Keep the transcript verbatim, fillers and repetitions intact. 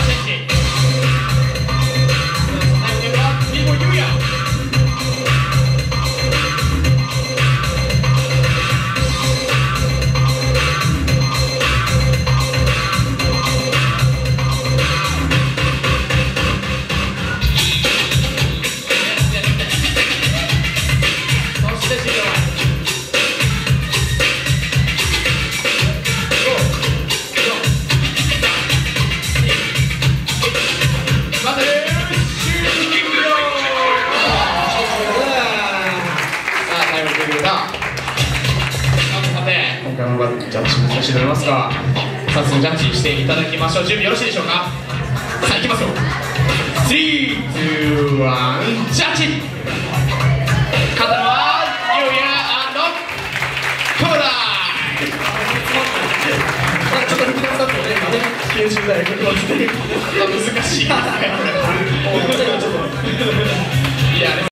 チェンジ。最後は美穂優也。今回もジャッジ難しいと思いますが、早速ジャッジしていただきましょう。準備よろしいでしょうか。さあいきますよ。スリー、ツー、ワン、ジャッジ。勝ったのはゆうや&コブラ。ちょっと複雑だったよね、今ね。きゅうじゅうだい難しいですね。いや